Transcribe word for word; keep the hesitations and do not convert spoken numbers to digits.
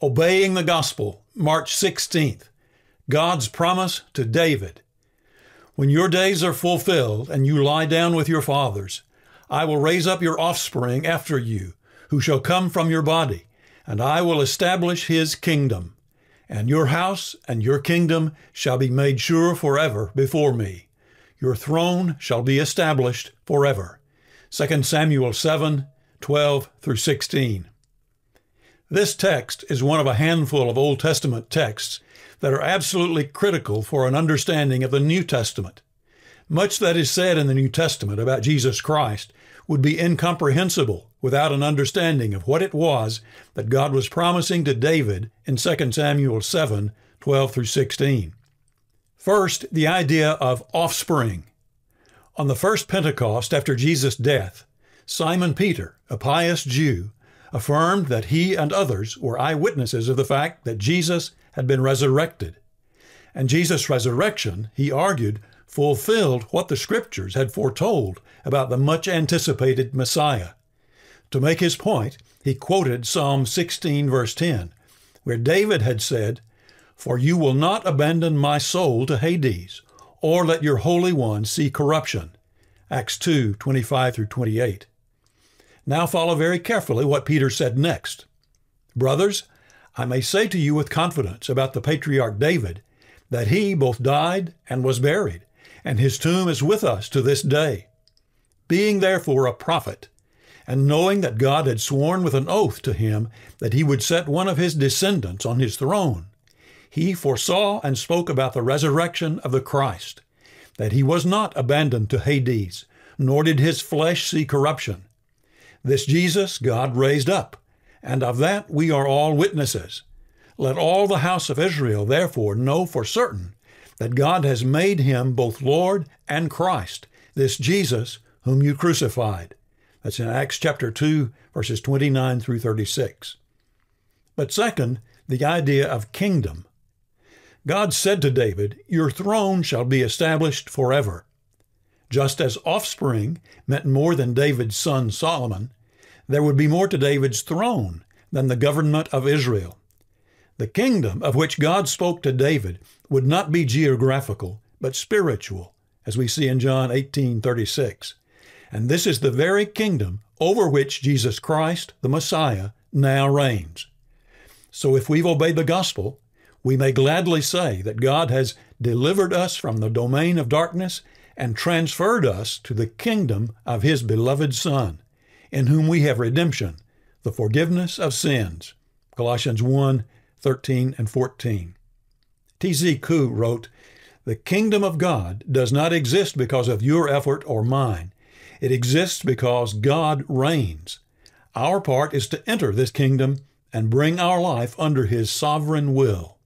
Obeying the Gospel, March sixteenth. God's promise to David. When your days are fulfilled and you lie down with your fathers, I will raise up your offspring after you, who shall come from your body, and I will establish his kingdom. And your house and your kingdom shall be made sure forever before me. Your throne shall be established forever. Second Samuel seven, twelve through sixteen. This text is one of a handful of Old Testament texts that are absolutely critical for an understanding of the New Testament. Much that is said in the New Testament about Jesus Christ would be incomprehensible without an understanding of what it was that God was promising to David in Second Samuel seven, twelve through sixteen. First, the idea of offspring. On the first Pentecost after Jesus' death, Simon Peter, a pious Jew, affirmed that he and others were eyewitnesses of the fact that Jesus had been resurrected. And Jesus' resurrection, he argued, fulfilled what the Scriptures had foretold about the much-anticipated Messiah. To make his point, he quoted Psalm sixteen, verse ten, where David had said, "For you will not abandon my soul to Hades, or let your Holy One see corruption." Acts two, twenty-five through twenty-eight. Now follow very carefully what Peter said next. "Brothers, I may say to you with confidence about the patriarch David, that he both died and was buried, and his tomb is with us to this day. Being therefore a prophet, and knowing that God had sworn with an oath to him that he would set one of his descendants on his throne, he foresaw and spoke about the resurrection of the Christ, that he was not abandoned to Hades, nor did his flesh see corruption. This Jesus God raised up, and of that we are all witnesses. Let all the house of Israel therefore know for certain that God has made him both Lord and Christ, this Jesus whom you crucified." That's in Acts chapter two, verses twenty-nine through thirty-six. But second, the idea of kingdom. God said to David, "Your throne shall be established forever." Just as offspring meant more than David's son Solomon, there would be more to David's throne than the government of Israel. The kingdom of which God spoke to David would not be geographical, but spiritual, as we see in John eighteen thirty-six. And this is the very kingdom over which Jesus Christ, the Messiah, now reigns. So if we've obeyed the gospel, we may gladly say that God has delivered us from the domain of darkness and transferred us to the kingdom of his beloved Son, in whom we have redemption, the forgiveness of sins. Colossians one, thirteen and fourteen. T Z Koo wrote, "The kingdom of God does not exist because of your effort or mine. It exists because God reigns. Our part is to enter this kingdom and bring our life under his sovereign will."